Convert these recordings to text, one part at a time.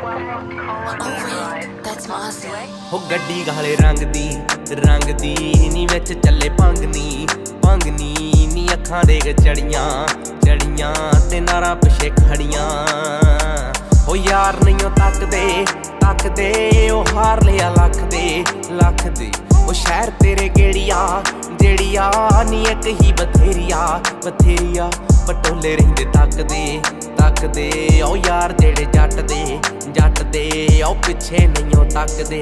हो गड्डी गाले रंग दी नी विच चले भंग नी अखां देख चढ़ियां ते नारा पिछे खड़ियां। हो यार नहीं तकदे ओ हार लिया लख दे ओ शहर तेरे गेड़िया जेड़िया नी एक ही बथेरिया पटोले रहिंदे तकदे ओ यार जेड़े जट दे ओ पिछे नहीं तकदे।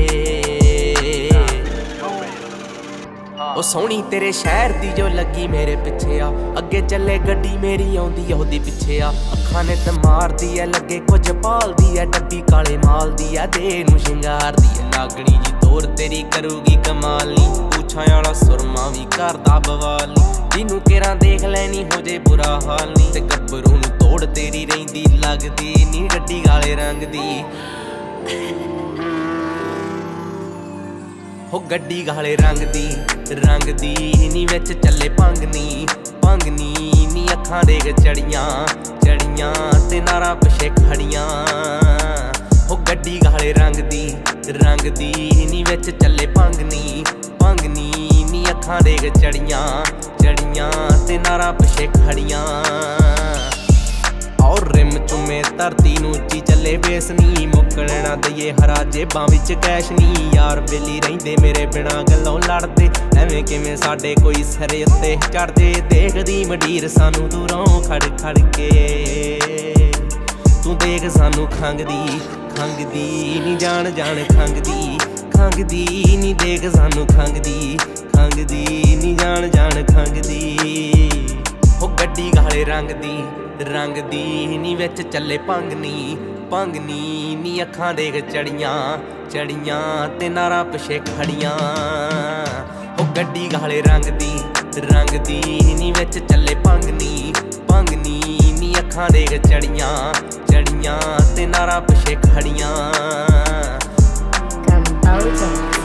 ओ सोहनी तेरे शहर दी जो लगी मेरे पिछे आ अगे चले गड्डी मेरी आउंदी ओहदी पिछे आ। अखां ने ते मारदी है लगे कुछ भालदी है डब्बी काले माल दी है दे नूं शिंगारदी है। नागणी जी तोर तेरी करूगी कमाल नी पूछां वाला सुरमा भी करदा बवाल नी जिन्नू केरा देख लैनी हो जे बुरा हाल नी ते गब्बरू नूं तोड़ तेरी रहिंदी लगदी नी गड्डी काले रंग दी। हो गड्डी गाले रंग दी नी विच चले भंग नी अखां देख चढ़ियां ते नारा पिछे खड़ियां। हो गड्डी गाले रंग दी नी विच चले भंग नी अखां देख चढ़ियां ते नारा पिछे खड़ियां। और रिम चुमे धरती नूं उच्ची चले बेसनी मुक्कण ना दईए हरा जेबां विच कैश नी यार बेली रहिंदे मेरे बिना गल्लों लड़दे एवें किवें साडे कोई सिरे उत्ते चढ़दे देखदी मंडीर सानू दूरों खड़ के तू देख सानू खंगदी नी जान खंगदी नी देख सानू खंगदी नी जान खंगदी। हो गड्डी गाले रंग दी नी विच चले भंग नी अखां देख चढ़ियां ते नारा पिछे खड़ियां। हो गड्डी गाले रंग दी नी विच चले भंग नी अखां देख चढ़ियां ते नारा पिछे खड़ियां।